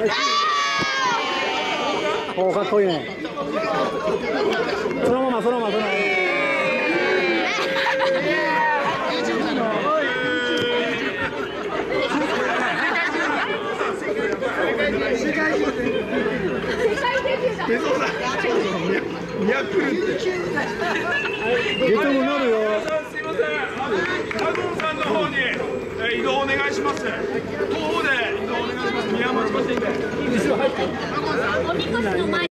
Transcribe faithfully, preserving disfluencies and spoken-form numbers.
おお、かっこいいね。そのままそのままそのまま。 ミヤクルって。 ゲトもなるよ。 すいません。カズンさんの方に移動お願いします。東方で移動お願いします。宮本さんで。 おみこしの前。